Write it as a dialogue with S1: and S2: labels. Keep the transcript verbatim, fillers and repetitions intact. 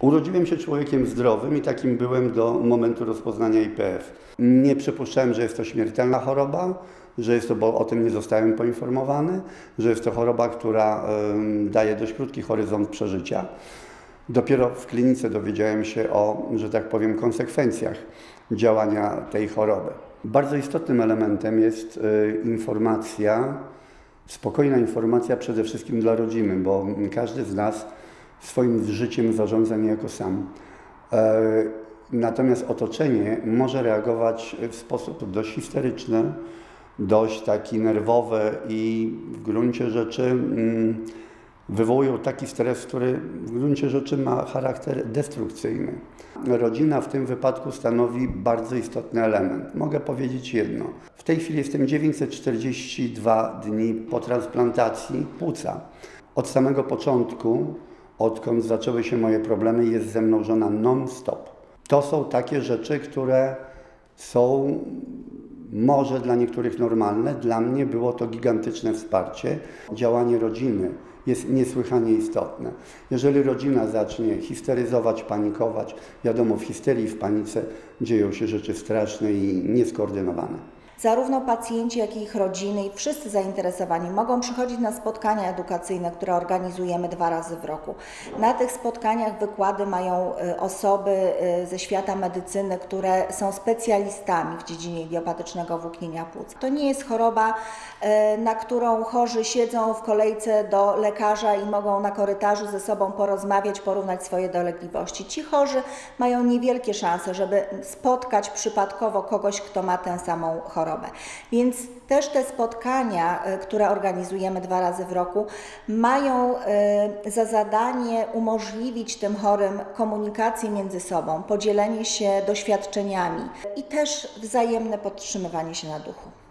S1: Urodziłem się człowiekiem zdrowym i takim byłem do momentu rozpoznania I P F. Nie przypuszczałem, że jest to śmiertelna choroba, że jest to, bo o tym nie zostałem poinformowany, że jest to choroba, która y, daje dość krótki horyzont przeżycia. Dopiero w klinice dowiedziałem się o, że tak powiem, konsekwencjach działania tej choroby. Bardzo istotnym elementem jest y, informacja, spokojna informacja przede wszystkim dla rodziny, bo każdy z nas swoim życiem zarządza niejako sam. E, natomiast otoczenie może reagować w sposób dość histeryczny, dość taki nerwowy i w gruncie rzeczy mm, wywołują taki stres, który w gruncie rzeczy ma charakter destrukcyjny. Rodzina w tym wypadku stanowi bardzo istotny element. Mogę powiedzieć jedno. W tej chwili jestem dziewięćset czterdzieści dwa dni po transplantacji płuca. Od samego początku, odkąd zaczęły się moje problemy, jest ze mną żona non-stop. To są takie rzeczy, które są może dla niektórych normalne. Dla mnie było to gigantyczne wsparcie. Działanie rodziny jest niesłychanie istotne. Jeżeli rodzina zacznie histeryzować, panikować, wiadomo, w histerii, w panice dzieją się rzeczy straszne i nieskoordynowane.
S2: Zarówno pacjenci, jak i ich rodziny i wszyscy zainteresowani mogą przychodzić na spotkania edukacyjne, które organizujemy dwa razy w roku. Na tych spotkaniach wykłady mają osoby ze świata medycyny, które są specjalistami w dziedzinie idiopatycznego włóknienia płuc. To nie jest choroba, na którą chorzy siedzą w kolejce do lekarza i mogą na korytarzu ze sobą porozmawiać, porównać swoje dolegliwości. Ci chorzy mają niewielkie szanse, żeby spotkać przypadkowo kogoś, kto ma tę samą chorobę. Więc też te spotkania, które organizujemy dwa razy w roku, mają za zadanie umożliwić tym chorym komunikację między sobą, podzielenie się doświadczeniami i też wzajemne podtrzymywanie się na duchu.